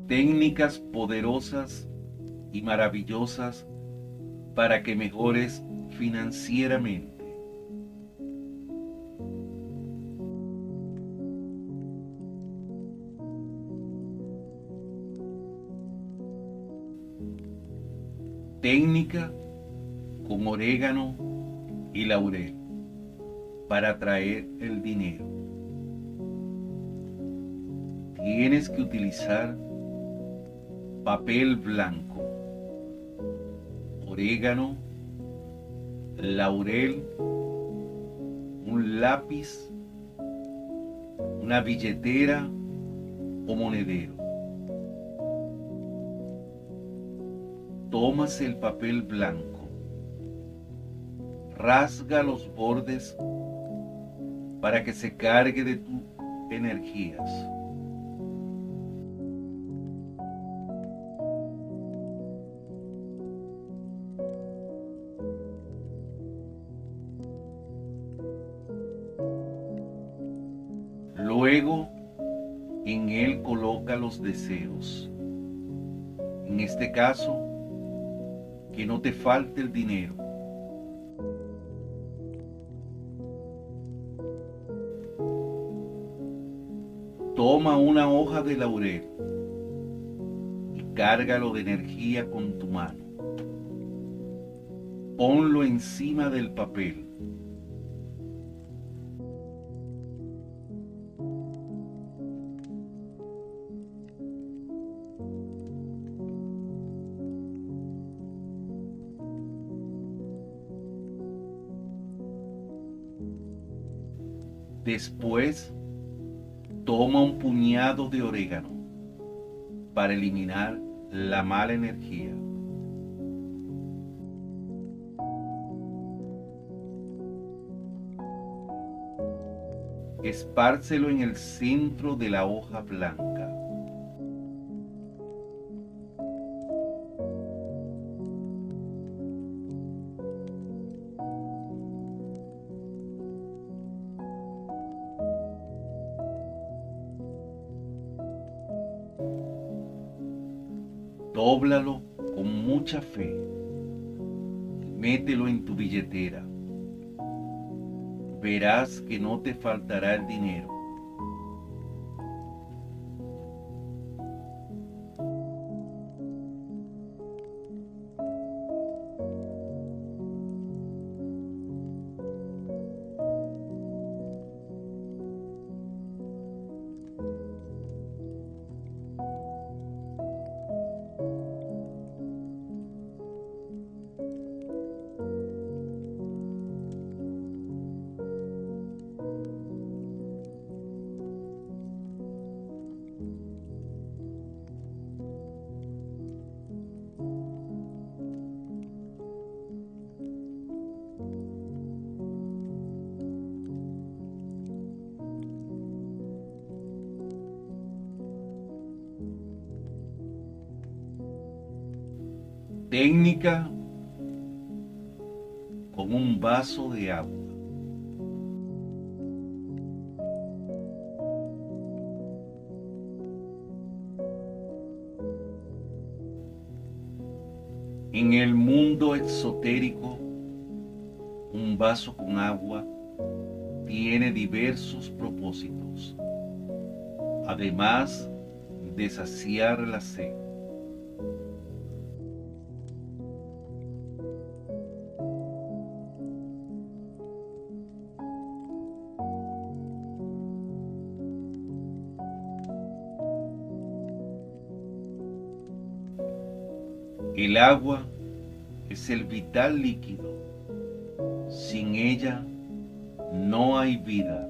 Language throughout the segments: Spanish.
técnicas poderosas y maravillosas para que mejores financieramente. Técnica con orégano y laurel para atraer el dinero. Tienes que utilizar papel blanco, orégano, laurel, un lápiz, una billetera o monedero. Tomas el papel blanco, rasga los bordes para que se cargue de tus energías. Luego, en él coloca los deseos. En este caso, que no te falte el dinero. Toma una hoja de laurel y cárgalo de energía con tu mano. Ponlo encima del papel. Después, toma un puñado de orégano para eliminar la mala energía. Espárcelo en el centro de la hoja blanca. Dóblalo con mucha fe. Mételo en tu billetera. Verás que no te faltará el dinero. Técnica con un vaso de agua. En el mundo esotérico, un vaso con agua tiene diversos propósitos, además de saciar la sed. El agua es el vital líquido. Sin ella no hay vida.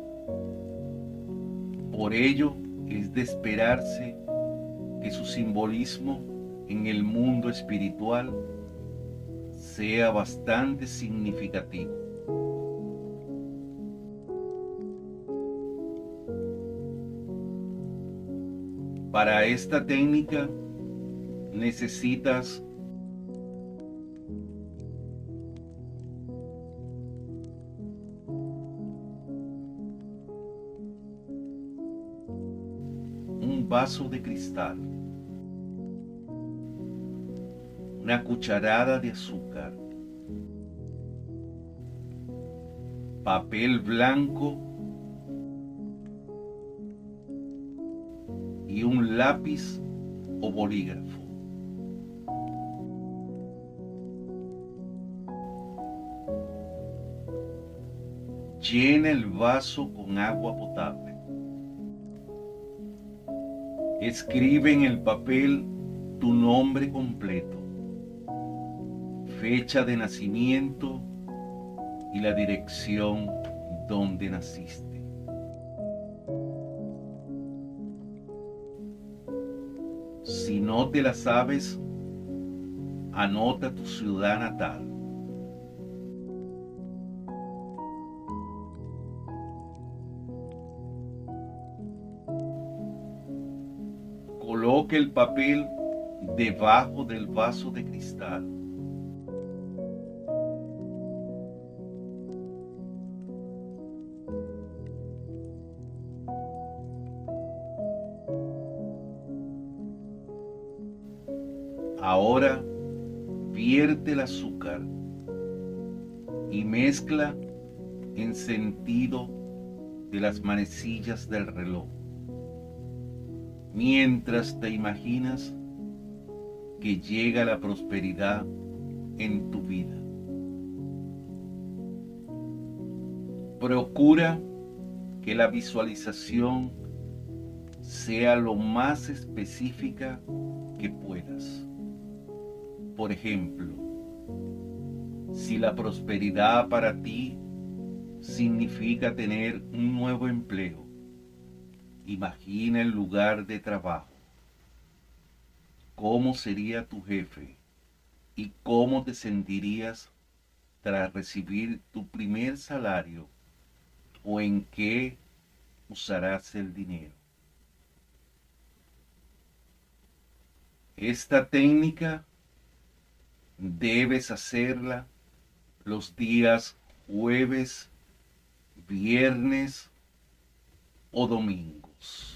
Por ello es de esperarse que su simbolismo en el mundo espiritual sea bastante significativo. Para esta técnica necesitas un vaso de cristal, una cucharada de azúcar, papel blanco y un lápiz o bolígrafo. Llena el vaso con agua potable. Escribe en el papel tu nombre completo, fecha de nacimiento y la dirección donde naciste. Si no te la sabes, anota tu ciudad natal. Coloque el papel debajo del vaso de cristal. Ahora vierte el azúcar y mezcla en sentido de las manecillas del reloj, mientras te imaginas que llega la prosperidad en tu vida. Procura que la visualización sea lo más específica que puedas. Por ejemplo, si la prosperidad para ti significa tener un nuevo empleo, imagina el lugar de trabajo, cómo sería tu jefe y cómo te sentirías tras recibir tu primer salario o en qué usarás el dinero. Esta técnica debes hacerla los días jueves, viernes o domingos.